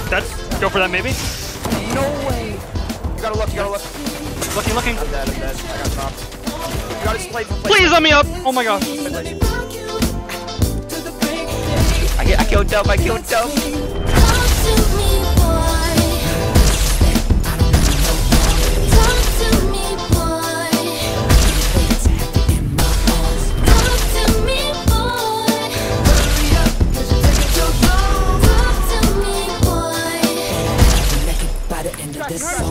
Dead. Go for that maybe. No way. You gotta look, you gotta look. Looking. I'm dead. I got dropped. You gotta just play. Please let me up. Oh my gosh. I killed Dub. I killed Dub. This